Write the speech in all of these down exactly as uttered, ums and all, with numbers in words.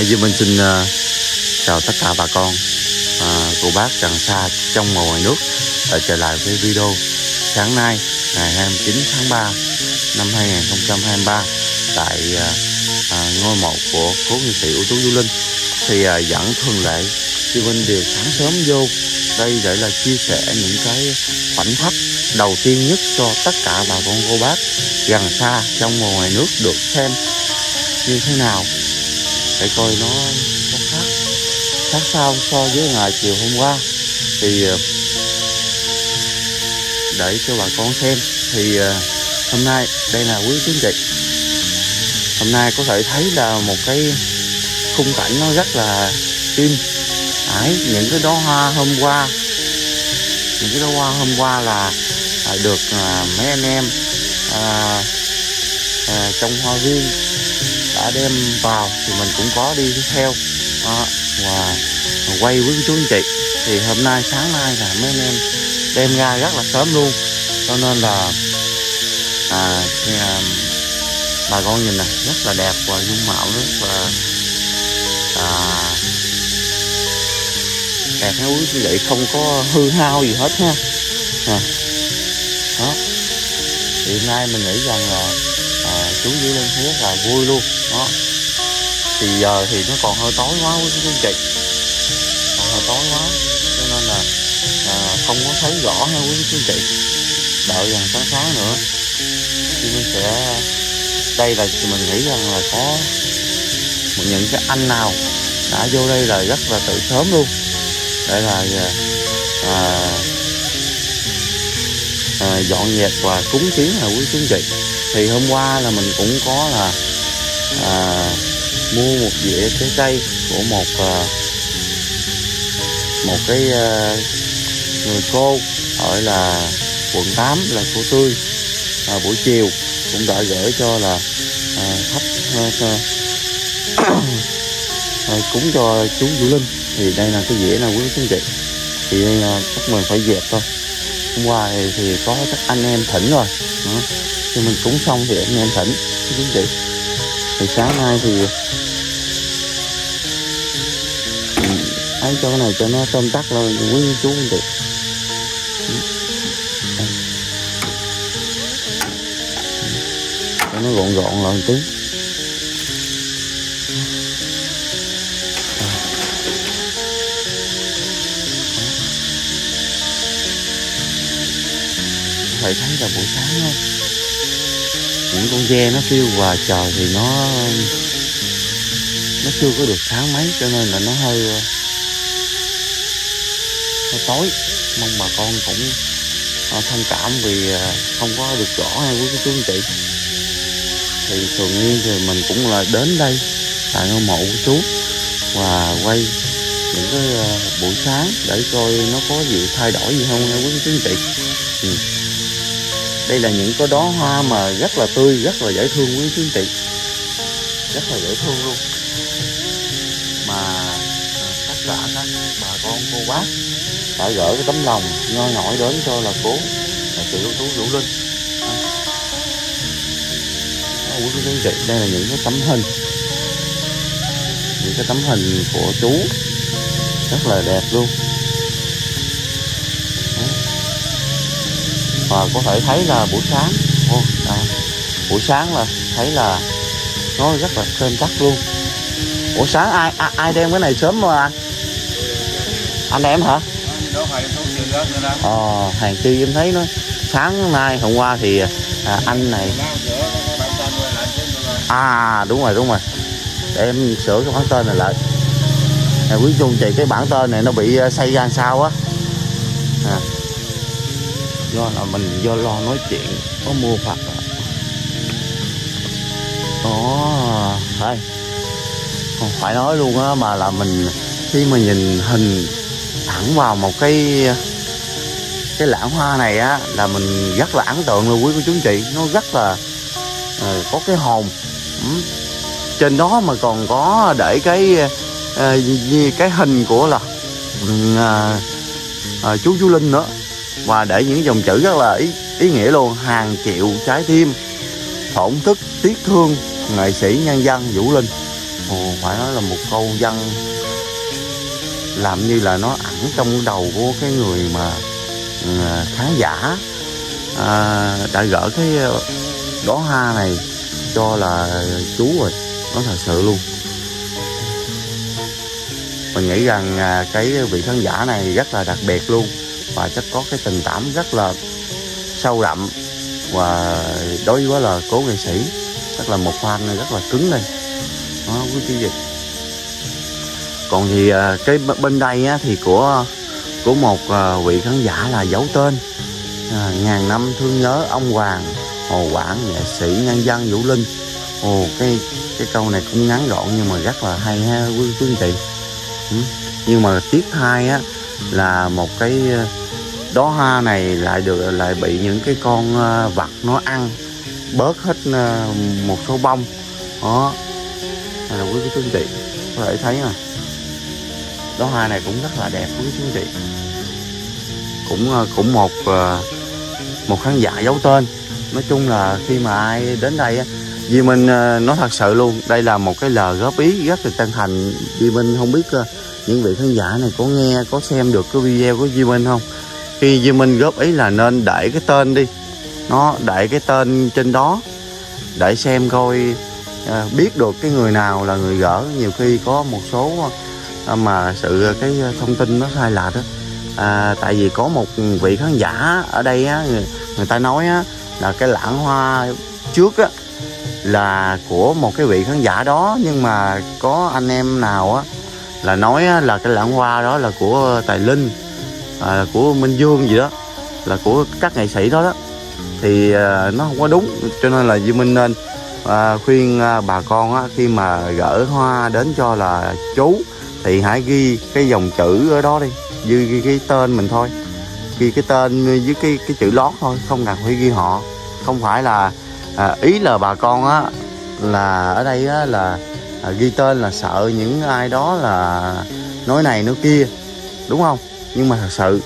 Duy Minh xin uh, chào tất cả bà con, uh, cô bác gần xa trong và ngoài nước đã trở lại với video sáng nay ngày hai mươi chín tháng ba năm hai nghìn không trăm hai mươi ba tại uh, uh, ngôi mộ của cố nghệ sĩ ưu tú Du Linh. Thì uh, vẫn thường lệ, Duy Minh đều sáng sớm vô đây để là chia sẻ những cái khoảnh khắc đầu tiên nhất cho tất cả bà con cô bác gần xa trong và ngoài nước được xem như thế nào, để coi nó có khác khác sao so với ngày chiều hôm qua. Thì để cho bà con xem thì hôm nay đây là quý quý chị, hôm nay có thể thấy là một cái khung cảnh nó rất là im ải. Những cái đóa hoa hôm qua những cái đóa hoa hôm qua là được mấy anh em à, à, trong hoa viên đã đem vào, thì mình cũng có đi theo à, và quay với chú anh chị. Thì hôm nay sáng nay là mấy anh em đem ra rất là sớm luôn, cho nên là à, thì, à, bà con nhìn này rất là đẹp và dung mạo rất là à, đẹp ha quý vị, vậy không có hư hao gì hết ha. À, đó thì hôm nay mình nghĩ rằng là à, chú Du Linh rất là vui luôn đó. Thì giờ thì nó còn hơi tối quá quý quý chị, còn hơi tối quá cho nên là à, không có thấy rõ ha quý quý chị. Đợi gần sáng sáng nữa thì mình sẽ, đây là mình nghĩ rằng là có những cái anh nào đã vô đây là rất là từ sớm luôn để là à, à, dọn dẹp và cúng kiến là quý quý chị. Thì hôm qua là mình cũng có là à, mua một dĩa trái cây của một à, một cái à, người cô ở là quận tám là cô Tươi, à, buổi chiều cũng đã gửi cho là à, thắp à, à, cúng cho chú Du Linh. Thì đây là cái dĩa nào quý quý chị, thì à, chắc mình phải dẹp thôi. Hôm qua thì, thì có các anh em thỉnh rồi đó. Thì mình cúng xong thì anh em thỉnh quý chị. Thì sáng nay thì ấy cho cái này cho nó tôm tắt lên quý chú anh chị. Cho nó gọn gọn lại một tí. Phải thấy là buổi sáng không, những con ve nó kêu và trời thì nó nó chưa có được sáng mấy, cho nên là nó hơi hơi tối. Mong bà con cũng thông cảm vì không có được rõ hay quý chú anh chị. Thì thường nhiên thì mình cũng là đến đây tại ngôi mộ của chú và quay những cái buổi sáng để coi nó có gì thay đổi gì không hay quý chú anh chị. Ừ. Đây là những cái đóa hoa mà rất là tươi, rất là dễ thương quý chú anh chị, rất là dễ thương luôn. Mà à, tất cả các bà con cô bác đã gửi cái tấm lòng nho nhỏ đến cho là cố là sự ưu tú Vũ Linh. À, quý chú anh chị, đây là những cái tấm hình, những cái tấm hình của chú rất là đẹp luôn. Và có thể thấy là buổi sáng, ô, à, buổi sáng là thấy là nó rất là thơm tắt luôn. Ủa sáng ai ai, ai đem cái này sớm mà anh? Anh đem hả? Ờ, hàng chi em thấy nó sáng nay hôm qua thì à, anh này à đúng rồi đúng rồi để em sửa cái bản tên này lại. À, quý chú chị, cái bản tên này nó bị xây ra sao á. À, do là mình do lo nói chuyện có mua Phật đó thôi, không phải nói luôn á, mà là mình khi mà nhìn hình thẳng vào một cái cái lẵng hoa này á là mình rất là ấn tượng luôn quý cô chú anh chị. Nó rất là uh, có cái hồn. Ừ. Trên đó mà còn có để cái uh, cái hình của là uh, uh, chú Du Linh nữa, và để những dòng chữ rất là ý, ý nghĩa luôn: hàng triệu trái tim thổn thức tiếc thương nghệ sĩ nhân dân Vũ Linh. Ồ, phải nói là một câu văn làm như là nó ẩn trong đầu của cái người mà uh, khán giả uh, đã gỡ cái đóa hoa này cho là chú rồi. Nó thật sự luôn. Mình nghĩ rằng uh, cái vị khán giả này rất là đặc biệt luôn, và chắc có cái tình cảm rất là sâu đậm, và đối với là cố nghệ sĩ rất là một fan rất là cứng đây đó quý vị gì. Còn thì cái bên đây á, thì của của một vị khán giả là giấu tên à, ngàn năm thương nhớ ông Hoàng Hồ Quảng, nghệ sĩ nhân dân Vũ Linh. Ồ, cái cái câu này cũng ngắn gọn nhưng mà rất là hay ha quý quý anh chị. Ừ. Nhưng mà tiếc thay á là một cái đóa hoa này lại được lại bị những cái con vật nó ăn bớt hết một số bông đó. Này là quý quý anh chị có thể thấy nè, đóa hoa này cũng rất là đẹp quý quý anh chị. Cũng cũng một một khán giả giấu tên. Nói chung là khi mà ai đến đây á, Duy Minh nói thật sự luôn, đây là một cái lời góp ý rất là chân thành. Duy Minh không biết những vị khán giả này có nghe, có xem được cái video của Duy Minh không. Khi Duy Minh góp ý là nên để cái tên đi, nó để cái tên trên đó để xem coi à, biết được cái người nào là người gỡ. Nhiều khi có một số à, mà sự cái thông tin nó sai lệch đó. À, tại vì có một vị khán giả ở đây á, người, người ta nói á, là cái lẵng hoa trước á là của một cái vị khán giả đó, nhưng mà có anh em nào á là nói á, là cái lẵng hoa đó là của Tài Linh, à, của Minh Dương gì đó, là của các nghệ sĩ đó đó. Thì à, nó không có đúng, cho nên là Duy Minh nên à, khuyên à, bà con á, khi mà gỡ hoa đến cho là chú thì hãy ghi cái dòng chữ ở đó đi, ghi, ghi cái tên mình thôi, ghi cái tên với cái cái chữ lót thôi, không cần phải ghi họ. Không phải là à, ý là bà con á là ở đây á là à, ghi tên là sợ những ai đó là nói này nói kia, đúng không? Nhưng mà thật sự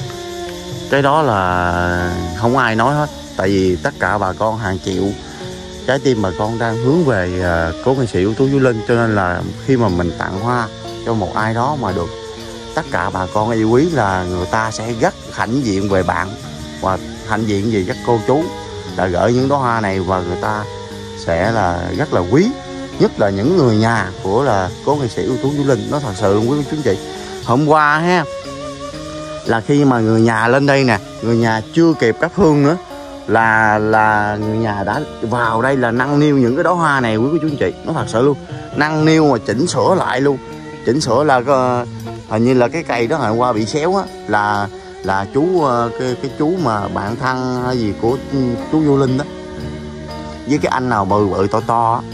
cái đó là không ai nói hết, tại vì tất cả bà con hàng triệu trái tim bà con đang hướng về uh, cố nghệ sĩ ưu tú Vũ Linh, cho nên là khi mà mình tặng hoa cho một ai đó mà được tất cả bà con yêu quý là người ta sẽ rất hãnh diện về bạn, và hãnh diện gì các cô chú đã gửi những đóa hoa này, và người ta sẽ là rất là quý, nhất là những người nhà của là cố nghệ sĩ ưu tú Vũ Linh. Nó thật sự luôn quý chú chị. Hôm qua ha là khi mà người nhà lên đây nè, người nhà chưa kịp cắp hương nữa là là người nhà đã vào đây là nâng niu những cái đóa hoa này quý chú anh chị. Nó thật sự luôn, nâng niu mà chỉnh sửa lại luôn, chỉnh sửa là hình như là cái cây đó hôm qua bị xéo á, là là chú cái cái chú mà bạn thân hay gì của chú Vũ Linh đó với cái anh nào bự bự to to á,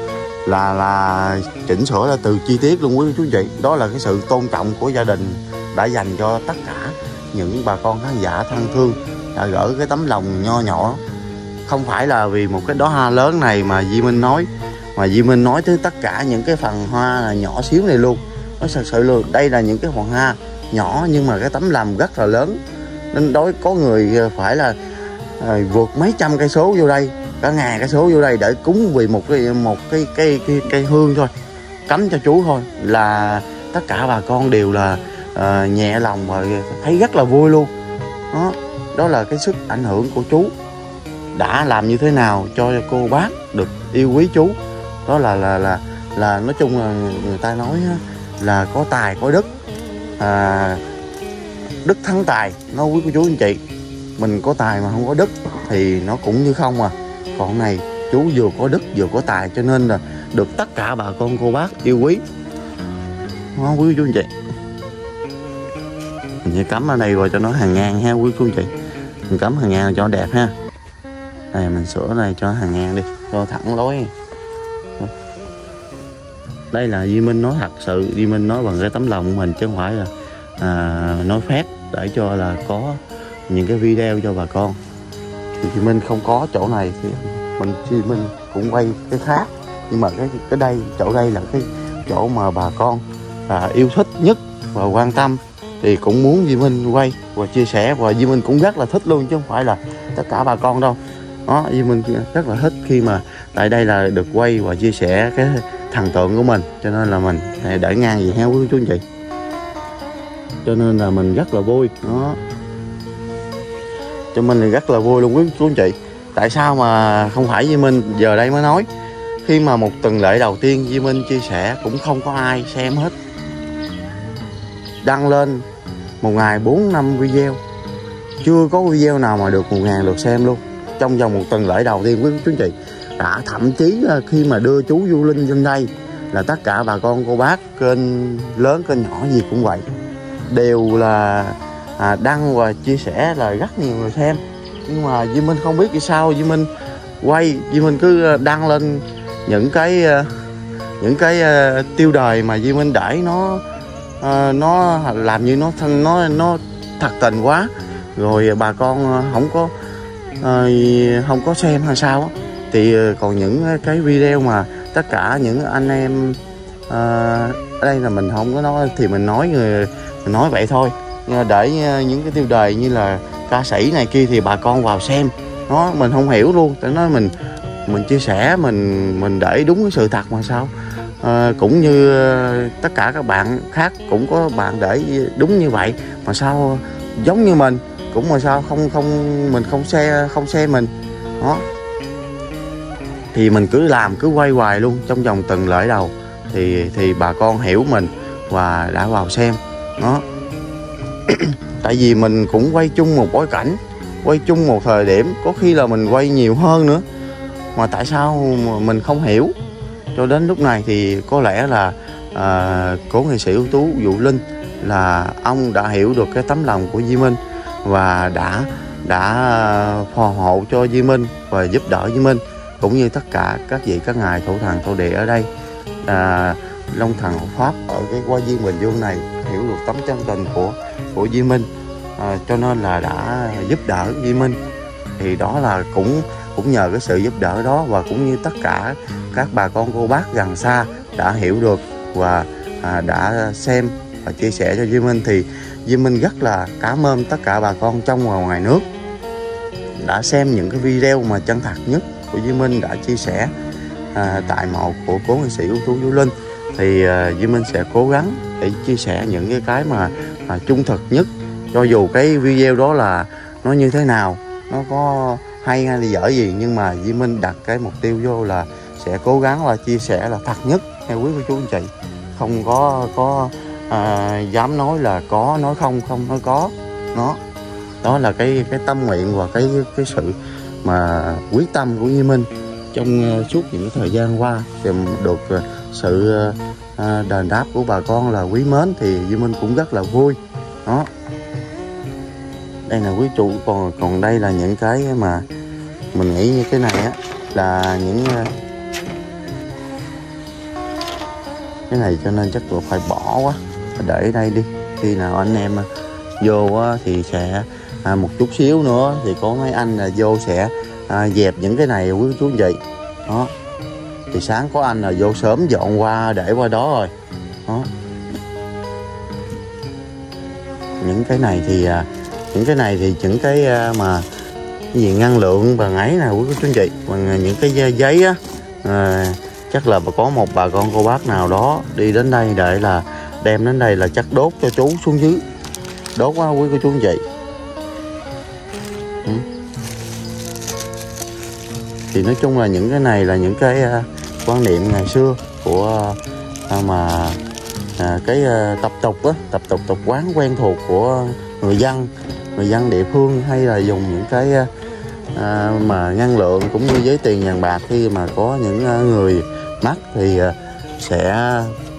là là chỉnh sửa ra từ chi tiết luôn quý chú anh chị. Đó là cái sự tôn trọng của gia đình đã dành cho tất cả những bà con khán giả thân thương, đã gửi cái tấm lòng nho nhỏ. Không phải là vì một cái đóa hoa lớn này mà Duy Minh nói, mà Duy Minh nói tới tất cả những cái phần hoa là nhỏ xíu này luôn. Nó thật sự luôn, đây là những cái phần hoa nhỏ nhưng mà cái tấm lòng rất là lớn. Nên đối có người phải là à, vượt mấy trăm cây số vô đây, cả ngàn cây số vô đây để cúng vì một cái một cái cây cây, cây hương thôi, cắm cho chú thôi, là tất cả bà con đều là à, nhẹ lòng và thấy rất là vui luôn. Đó, đó là cái sức ảnh hưởng của chú đã làm như thế nào cho cô bác được yêu quý chú. Đó là là là là nói chung là người ta nói là có tài có đức, à, đức thắng tài. Nói quý cô chú anh chị, mình có tài mà không có đức thì nó cũng như không à. Còn này chú vừa có đức vừa có tài, cho nên là được tất cả bà con cô bác yêu quý. Đó, quý cô chú anh chị, mình sẽ cắm ở đây rồi cho nó hàng ngang ha quý cô chú anh chị. Mình cắm hàng ngang cho đẹp ha. Đây mình sửa này cho hàng ngang đi, cho thẳng lối. Đây là Duy Minh nói thật sự, Duy Minh nói bằng cái tấm lòng của mình chứ không phải là à, nói phép để cho là có những cái video cho bà con. Thì Duy Minh không có chỗ này thì mình Duy Minh cũng quay cái khác, nhưng mà cái cái đây chỗ đây là cái chỗ mà bà con à, yêu thích nhất và quan tâm, thì cũng muốn Duy Minh quay và chia sẻ, và Duy Minh cũng rất là thích luôn chứ không phải là tất cả bà con đâu. Đó, Duy Minh rất là thích khi mà tại đây là được quay và chia sẻ cái thần tượng của mình, cho nên là mình để ngang gì heo quý chú anh chị, cho nên là mình rất là vui đó. Cho mình thì rất là vui luôn quý chú anh chị. Tại sao mà không phải Duy Minh giờ đây mới nói, khi mà một tuần lễ đầu tiên Duy Minh chia sẻ cũng không có ai xem hết, đăng lên một ngày bốn năm video, chưa có video nào mà được một ngàn lượt xem luôn trong vòng một tuần lễ đầu tiên quý chú anh chị. Đã thậm chí khi mà đưa chú Du Linh lên đây là tất cả bà con cô bác kênh lớn kênh nhỏ gì cũng vậy, đều là à, đăng và chia sẻ là rất nhiều người xem. Nhưng mà Duy Minh không biết vì sao Duy Minh quay, Duy Minh cứ đăng lên những cái những cái uh, tiêu đề mà Duy Minh để nó uh, nó làm như nó thân nó nó thật tình quá, rồi bà con không có uh, không có xem hay sao á. Thì uh, còn những cái video mà tất cả những anh em uh, ở đây là mình không có nói thì mình nói người mình nói vậy thôi, để những cái tiêu đề như là ca sĩ này kia thì bà con vào xem nó, mình không hiểu luôn. Tại nói mình mình chia sẻ mình mình để đúng cái sự thật mà sao. À, cũng như tất cả các bạn khác cũng có bạn để đúng như vậy mà sao giống như mình cũng mà sao không không mình không xe không xe mình đó. Thì mình cứ làm cứ quay hoài luôn trong vòng tuần lễ đầu thì thì bà con hiểu mình và đã vào xem đó. Tại vì mình cũng quay chung một bối cảnh, quay chung một thời điểm, có khi là mình quay nhiều hơn nữa mà tại sao mà mình không hiểu. Cho đến lúc này thì có lẽ là à, cố nghệ sĩ ưu tú Du Linh là ông đã hiểu được cái tấm lòng của Duy Minh và đã đã phò hộ cho Duy Minh và giúp đỡ Duy Minh, cũng như tất cả các vị các ngài thổ thần thổ địa ở đây, à, Long Thần Hộ Pháp ở cái Hoa Viên Bình Dương này hiểu được tấm chân tình của của Duy Minh, à, cho nên là đã giúp đỡ Duy Minh. Thì đó là cũng cũng nhờ cái sự giúp đỡ đó, và cũng như tất cả các bà con cô bác gần xa đã hiểu được và à, đã xem và chia sẻ cho Duy Minh. Thì Duy Minh rất là cảm ơn tất cả bà con trong và ngoài nước đã xem những cái video mà chân thật nhất của Duy Minh đã chia sẻ à, tại mộ của cố nghệ sĩ ưu tú Du Linh. Thì à, Duy Minh sẽ cố gắng để chia sẻ những cái cái mà à, trung thực nhất, cho dù cái video đó là nó như thế nào, nó có hay hay là dở gì, nhưng mà Duy Minh đặt cái mục tiêu vô là sẽ cố gắng là chia sẻ là thật nhất theo quý cô chú anh chị, không có có à, dám nói là có, nói không không nói có. Nó đó là cái cái tâm nguyện và cái cái sự mà quyết tâm của Duy Minh trong uh, suốt những thời gian qua, tìm được uh, sự uh, đền đáp của bà con là quý mến, thì Duy Minh cũng rất là vui đó. Đây là quý chủ, còn còn đây là những cái mà mình nghĩ như cái này á là những uh, cái này cho nên chắc là phải bỏ quá, để đây đi, khi nào anh em vô á, thì sẽ à, một chút xíu nữa thì có mấy anh là vô sẽ à, dẹp những cái này quý chú anh chị đó. Thì sáng có anh là vô sớm dọn qua để qua đó rồi đó. Những cái này thì à, những cái này thì những cái à, mà cái gì năng lượng bằng ấy nè quý chú anh chị, bằng những cái giấy á, à, chắc là có một bà con cô bác nào đó đi đến đây để là đem đến đây là chắc đốt cho chú xuống dưới, đốt quá quý cô chú anh chị. Ừ. Thì nói chung là những cái này là những cái uh, quan niệm ngày xưa của uh, mà uh, cái uh, tập tục á, tập tục tập quán quen thuộc của người dân, người dân địa phương, hay là dùng những cái uh, uh, mà năng lượng cũng như giấy tiền vàng bạc. Khi mà có những uh, người mắc thì uh, sẽ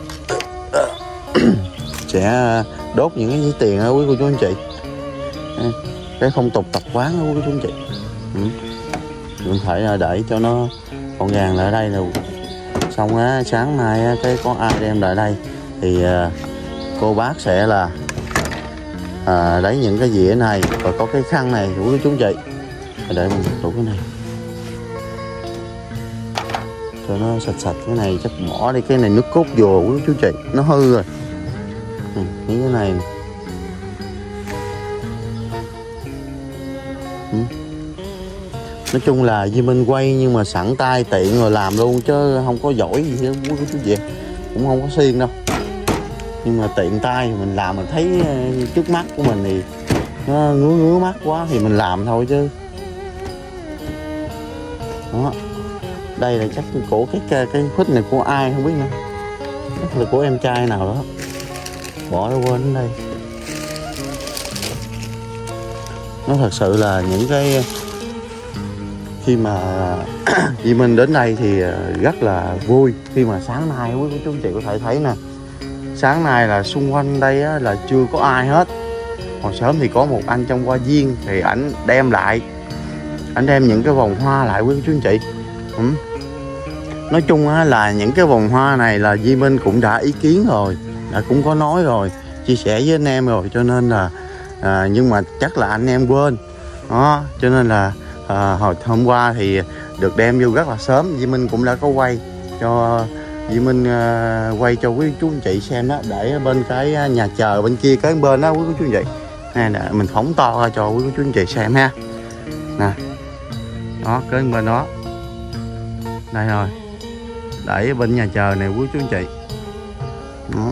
sẽ đốt những cái giấy tiền đó quý cô chú anh chị. Cái phong tục tập quán đó quý cô chú anh chị. Ừ. Mình phải để cho nó gọn gàng lại ở đây là xong á. Sáng mai á, cái có ai đem lại đây thì uh, cô bác sẽ là uh, lấy những cái dĩa này và có cái khăn này quý cô chú anh chị, để mình tủ cái này cho nó sạch sạch. Cái này chắc bỏ đi, cái này nước cốt dừa quý chú chị, nó hư rồi. Ừ, những cái này ừ. Nói chung là Duy Minh quay nhưng mà sẵn tay tiện rồi làm luôn, chứ không có giỏi gì hết quý cô chú chị, cũng không có siêng đâu. Nhưng mà tiện tay mình làm, mình thấy trước mắt của mình thì nó ngứa ngứa mắt quá thì mình làm thôi chứ. Đó, đây là chắc của cái cái phích này của ai không biết nữa, chắc là của em trai nào đó bỏ nó quên đến đây. Nó thật sự là những cái khi mà Duy Minh đến đây thì rất là vui, khi mà sáng nay quý cô chú anh chị có thể thấy nè, sáng nay là xung quanh đây á, là chưa có ai hết. Hồi sớm thì có một anh trong hoa viên thì ảnh đem lại, ảnh đem những cái vòng hoa lại quý cô chú anh chị. ừ. Nói chung á, là những cái vòng hoa này là Duy Minh cũng đã ý kiến rồi, đã cũng có nói rồi, chia sẻ với anh em rồi, cho nên là à, nhưng mà chắc là anh em quên đó, cho nên là à, hồi hôm qua thì được đem vô rất là sớm. Duy Minh cũng đã có quay cho Duy Minh à, quay cho quý chú anh chị xem đó, để bên cái nhà chờ bên kia cái bên đó quý chú anh chị. Nè, nè mình phóng to ra cho quý chú anh chị xem ha. Nè, đó cái bên đó, đây rồi, để bên nhà chờ này quý chú anh chị. Đó.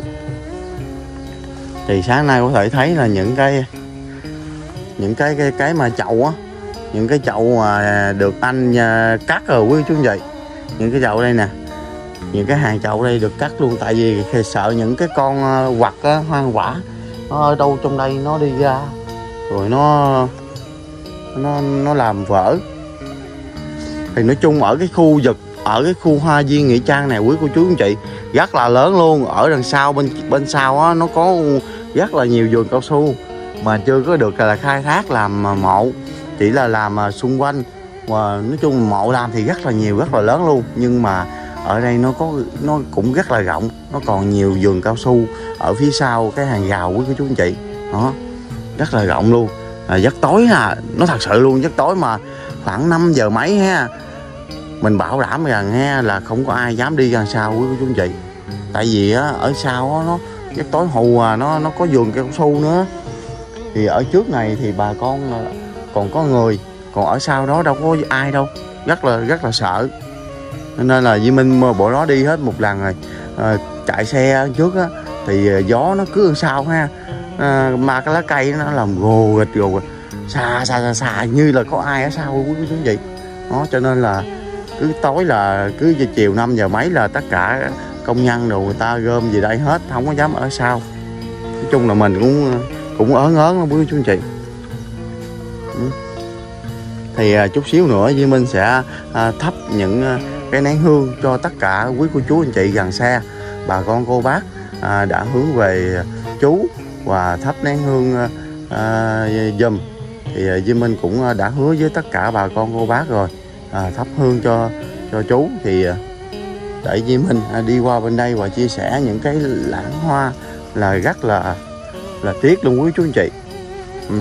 Thì sáng nay có thể thấy là những cái những cái cái cái mà chậu á, những cái chậu mà được anh cắt rồi quý chú anh chị. Những cái chậu đây nè, những cái hàng chậu đây được cắt luôn, tại vì sợ những cái con quặt á, hoang quả nó ở đâu trong đây nó đi ra rồi nó nó nó làm vỡ. Thì nói chung ở cái khu vực, ở cái khu hoa viên Nghĩa Trang này quý cô chú anh chị rất là lớn luôn. Ở đằng sau bên bên sau á, nó có rất là nhiều vườn cao su mà chưa có được là khai thác làm mộ, chỉ là làm xung quanh. Và nói chung mộ làm thì rất là nhiều, rất là lớn luôn, nhưng mà ở đây nó có nó cũng rất là rộng, nó còn nhiều vườn cao su ở phía sau cái hàng rào quý cô chú anh chị. Đó, rất là rộng luôn. À, rất tối à, nó thật sự luôn rất tối, mà khoảng năm giờ mấy ha, mình bảo đảm rằng ha là không có ai dám đi gần sau quý cô chú anh chị. Tại vì á, ở sau á, nó rất tối hù à, nó nó có vườn cao su nữa. Thì ở trước này thì bà con còn có người, còn ở sau đó đâu có ai đâu, rất là rất là sợ. Nên là Duy Minh bộ đó đi hết một lần rồi, à, chạy xe trước á thì gió nó cứ sau ha, à, mà cái lá cây nó làm gồ gịch gồ gịch, xa xa xa xa như là có ai ở sau quý chú anh chị. Đó, cho nên là cứ tối là cứ chiều năm giờ mấy là tất cả công nhân đồ người ta gom về đây hết, không có dám ở sau. Nói chung là mình cũng cũng ớn ớn lắm quý chú anh chị. Thì chút xíu nữa Duy Minh sẽ thắp những cái nén hương cho tất cả quý cô chú anh chị gần xa, bà con cô bác đã hướng về chú và thắp nén hương giùm. Thì Duy Minh cũng đã hứa với tất cả bà con cô bác rồi, à, thắp hương cho cho chú. Thì để Duy Minh đi qua bên đây và chia sẻ những cái lãng hoa là rất là là tiếc luôn quý chú anh chị. ừ.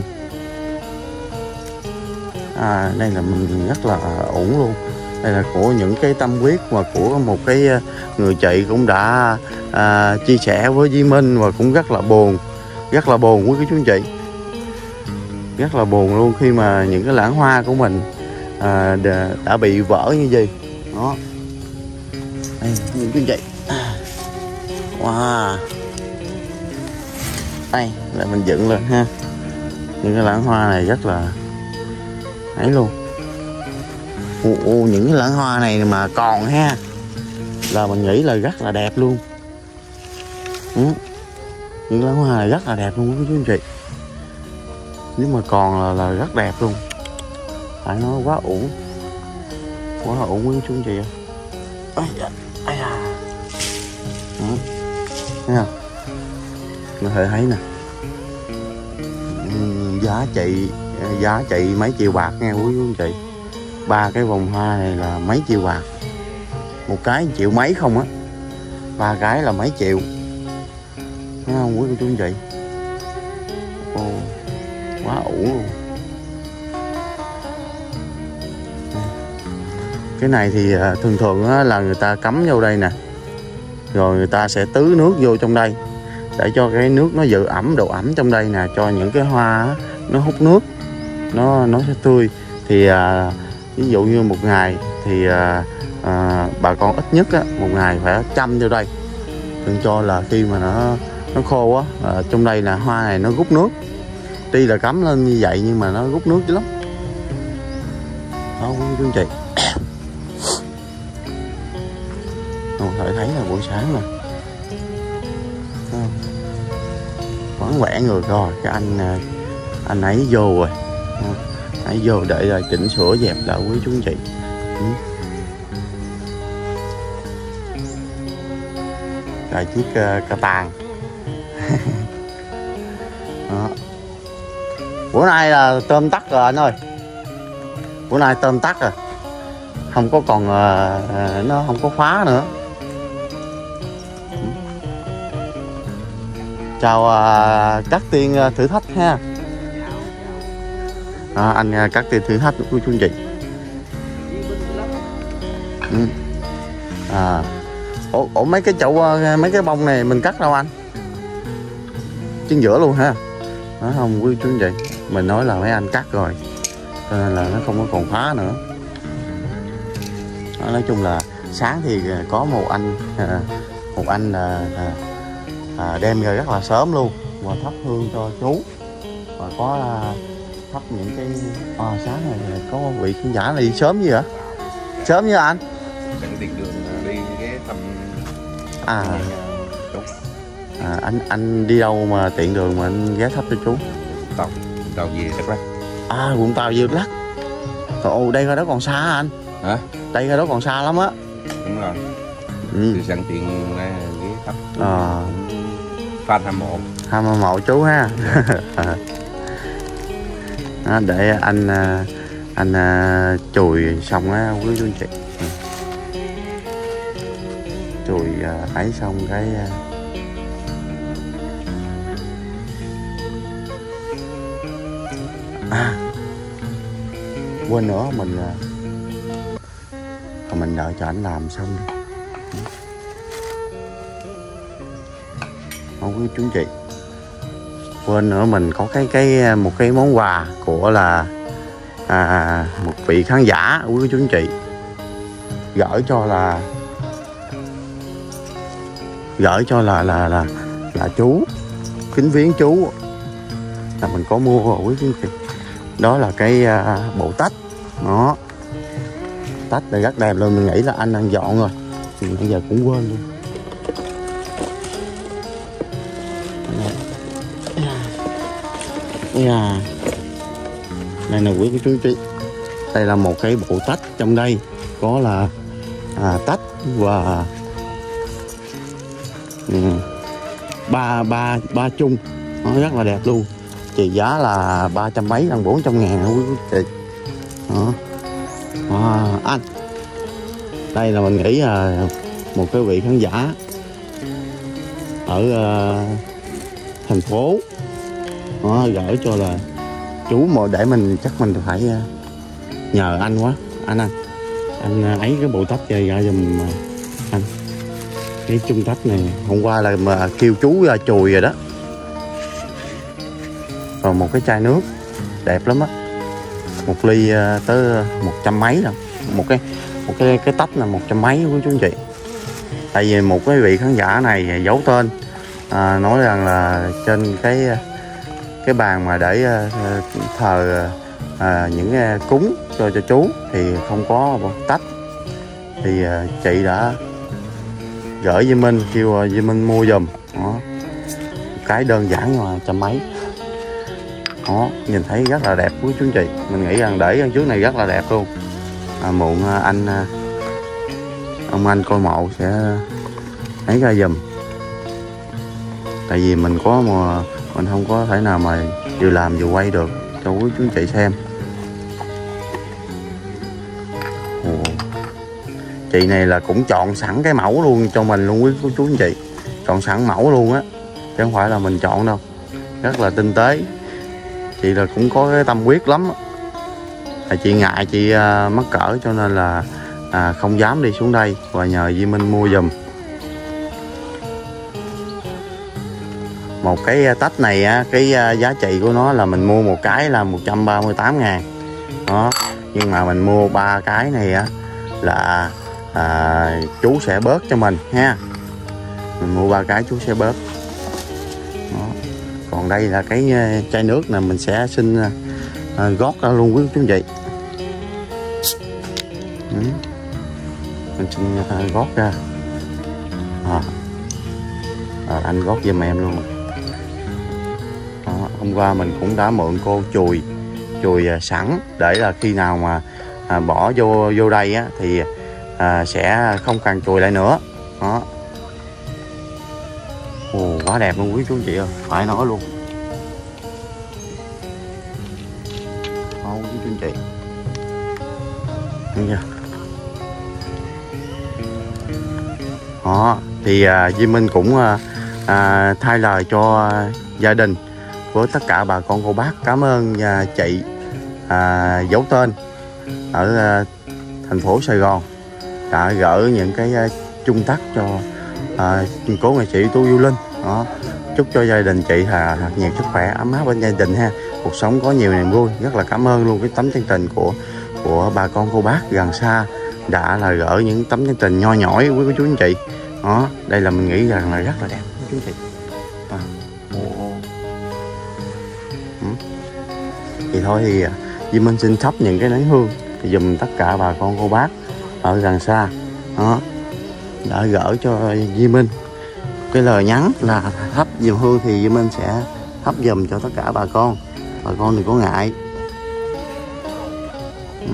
À, đây là mình rất là ổn luôn. Đây là của những cái tâm huyết và của một cái người chị cũng đã à, chia sẻ với Duy Minh, và cũng rất là buồn, rất là buồn quý chú anh chị, rất là buồn luôn khi mà những cái lãng hoa của mình à, đã, đã bị vỡ như vậy. Đó, đây những chú anh chị. Wow, đây là mình dựng lên ha. Những cái lãng hoa này rất là ấy luôn. Ồ, ồ, những cái lãng hoa này mà còn ha là mình nghĩ là rất là đẹp luôn. ừ. Những lãng hoa này rất là đẹp luôn quý chú anh chị, nếu mà còn là, là rất đẹp luôn. Phải nói quá ổn, quá ổn quý chú anh chị. Ây da, ây da. ừ. Thấy không, có thể thấy nè, giá trị giá trị mấy triệu bạc nghe quý chú anh chị. Ba cái vòng hoa này là mấy triệu bạc, một cái triệu mấy không á, ba cái là mấy triệu, thấy không quý chú anh chị. Ồ, quá ổn luôn. Cái này thì thường thường là người ta cắm vô đây nè, rồi người ta sẽ tưới nước vô trong đây để cho cái nước nó giữ ẩm, độ ẩm trong đây nè, cho những cái hoa nó hút nước, nó nó sẽ tươi. Thì à, ví dụ như một ngày thì à, à, bà con ít nhất á, một ngày phải chăm vô đây, đừng cho là khi mà nó nó khô á, à, trong đây là hoa này nó rút nước, tuy là cắm lên như vậy nhưng mà nó rút nước dữ lắm đó quý chú anh chị. Không thể thấy là buổi sáng nè vắng vẻ người rồi, cái anh anh ấy vô rồi, ấy vô để là chỉnh sửa dẹp lại quý chú anh chị. Ừ. Rồi chiếc uh, cà tàng. Đó. Bữa nay là tôm tắt rồi anh ơi, bữa nay tôm tắt rồi, không có còn uh, nó không có khóa nữa. Chào uh, các tiên uh, thử thách ha. À, anh uh, các tiên thử thách của chú anh chị. Ừ. À, ủa, ủa mấy cái chậu uh, mấy cái bông này mình cắt đâu anh? Trên giữa luôn ha. Đó không quý chú anh chị, mình nói là mấy anh cắt rồi cho nên là nó không có còn khóa nữa. Đó, nói chung là sáng thì có một anh uh, một anh uh, uh, À, đem ra rất là sớm luôn và thắp hương cho chú, và có à, thắp những cái à, sáng này có vị khán giả là đi sớm gì hả? Sớm như anh sẵn tiện đường đi ghé thăm à, à anh anh đi đâu mà tiện đường mà anh ghé thắp cho chú? Tàu tàu về Đắk Lắk. À Vũng Tàu về Đắk Lắk. Ồ đây ra đó còn xa hả anh? Hả? Đây ra đó còn xa lắm á. Đúng rồi. Ừ. Thì sẵn tiện ghé thắp. À. Fan hâm mộ hâm mộ chú ha. Đó, để anh anh chùi xong á quý chú anh chị, chùi ấy xong cái à, quên nữa mình mình đợi cho anh làm xong đi. Không quý chú anh chị, quên nữa mình có cái cái một cái món quà của là à, một vị khán giả quý chú anh chị gửi cho là gửi cho là là là là chú, kính viếng chú là mình có mua rồi quý chú anh chị. Đó là cái à, bộ tách đó, tách này rất đẹp luôn, mình nghĩ là anh đang dọn rồi, bây giờ cũng quên luôn. Yeah. Đây là quý của chú chị, đây là một cái bộ tách, trong đây có là à, tách và um, ba ba ba chung, nó rất là đẹp luôn, trị giá là ba trăm mấy gần bốn trăm ngàn quý chị. Đó. À, anh đây là mình nghĩ là một cái vị khán giả ở uh, thành phố đó, gửi cho là chú, mà để mình chắc mình phải nhờ anh quá, anh anh anh ấy cái bộ tách về ra giùm anh, cái chung tách này hôm qua là mà kêu chú ra chùi rồi đó. Và một cái chai nước đẹp lắm á, một ly tới một trăm mấy rồi, một cái một cái cái tách là một trăm mấy của chú anh chị. Tại vì một cái vị khán giả này giấu tên, à, nói rằng là trên cái cái bàn mà để uh, thờ uh, những uh, cúng cho cho chú thì không có tách, thì uh, chị đã gửi Duy Minh, kêu uh, Duy Minh mua giùm đó. Cái đơn giản mà trăm mấy đó, nhìn thấy rất là đẹp quý chú anh chị, mình nghĩ rằng để trước này rất là đẹp luôn. À, muộn uh, anh uh, ông anh coi mộ sẽ lấy ra giùm, tại vì mình có mà mình không có thể nào mà vừa làm vừa quay được cho quý chú anh chị xem. Ồ. Chị này là cũng chọn sẵn cái mẫu luôn cho mình luôn quý chú anh chị, chọn sẵn mẫu luôn á, chứ không phải là mình chọn đâu, rất là tinh tế. Chị là cũng có cái tâm huyết lắm, là chị ngại chị uh, mắc cỡ cho nên là à, không dám đi xuống đây và nhờ Duy Minh mua giùm. Một cái tách này á, cái giá trị của nó là mình mua một cái là một trăm ba mươi tám ngàn đó, nhưng mà mình mua ba cái này á là à, chú sẽ bớt cho mình ha. Mình mua ba cái chú sẽ bớt. Đó. Còn đây là cái chai nước này mình sẽ xin à, gót ra luôn quý chú anh chị. Ừ. Mình xin à, gót ra. À. À, anh gót giùm em luôn. Đó. Hôm qua mình cũng đã mượn cô chùi chùi à, sẵn để là khi nào mà à, bỏ vô vô đây á thì à, sẽ không cần chùi lại nữa. Đó. Ồ, quá đẹp luôn quý chú anh chị ơi, phải nói luôn. Đó, quý chú anh chị. Thấy chưa? Đó, thì à, Duy Minh cũng à, à, thay lời cho à, gia đình với tất cả bà con cô bác. Cảm ơn à, chị à, giấu tên ở à, thành phố Sài Gòn đã gửi những cái uh, chung tắc cho uh, cố nghệ sĩ Tu Du Linh. Đó. Chúc cho gia đình chị là thật nhiều sức khỏe, ấm áp bên gia đình ha, cuộc sống có nhiều niềm vui. Rất là cảm ơn luôn cái tấm chân tình của của bà con cô bác gần xa đã là gửi những tấm chân tình nho nhỏ với quý chú anh chị. Đó, đây là mình nghĩ rằng là rất là đẹp quý chú anh chị. À. Ừ. Thì thôi thì Duy Minh xin thắp những cái nén hương dùm tất cả bà con cô bác ở gần xa. Đó, đã gửi cho Duy Minh cái lời nhắn là thắp dùm hương thì Duy Minh sẽ thắp dùm cho tất cả bà con. Bà con đừng có ngại. Ừ.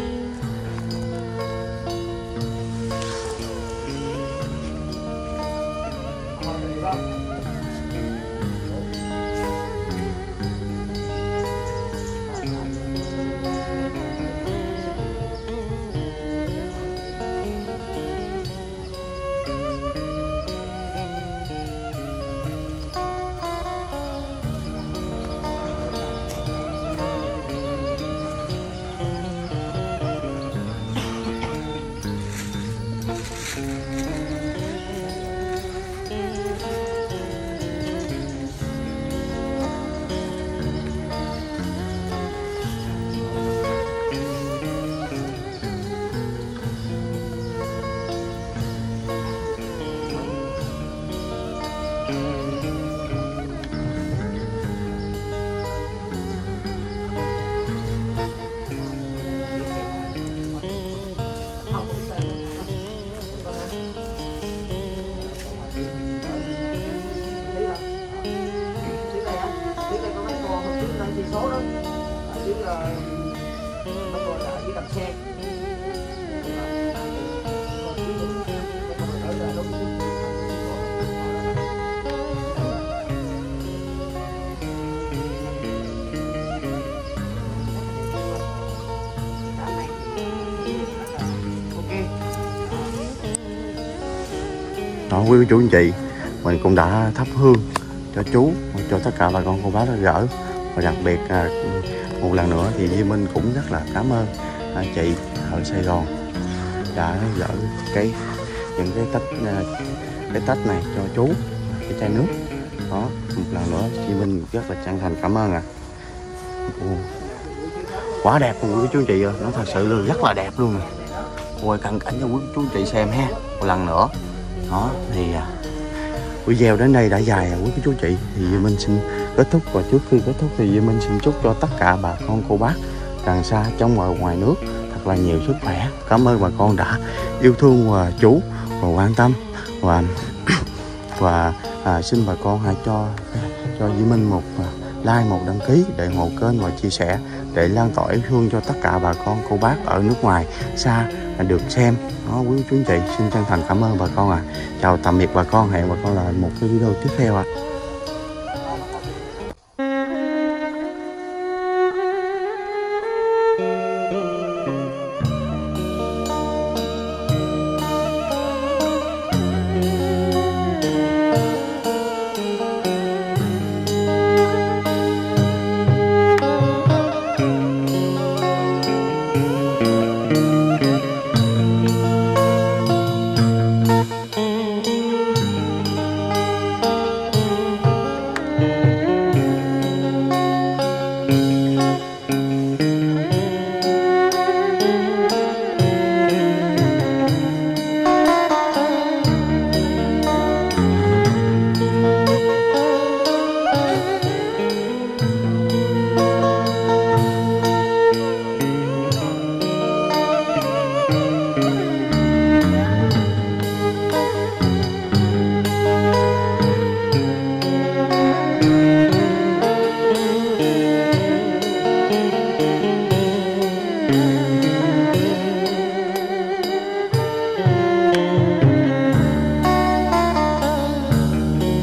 Đó, quý chú anh chị, mình cũng đã thắp hương cho chú, cho tất cả bà con cô bác đã gỡ. Và đặc biệt à, một lần nữa thì Duy Minh cũng rất là cảm ơn à, chị ở Sài Gòn đã gỡ cái những cái tách à, cái tách này cho chú, cái chai nước. Đó, một lần nữa Duy Minh rất là chân thành cảm ơn ạ. À. Quá đẹp luôn quý chú anh chị ơi, nó thật sự là rất là đẹp luôn nè. Quay cận cảnh cho quý chú anh chị xem ha. Một lần nữa. Đó thì video đến đây đã dài rồi quý chú chị, thì Duy Minh xin kết thúc. Và trước khi kết thúc thì Duy Minh xin chúc cho tất cả bà con cô bác gần xa trong và ngoài nước thật là nhiều sức khỏe. Cảm ơn bà con đã yêu thương và chú và quan tâm và và à, xin bà con hãy cho cho Duy Minh một like, một đăng ký để ủng hộ kênh và chia sẻ để lan tỏa yêu thương cho tất cả bà con cô bác ở nước ngoài xa được xem. Đó, quý chú anh chị xin chân thành cảm ơn bà con ạ. À. Chào tạm biệt bà con, hẹn bà con là một cái video tiếp theo ạ. À.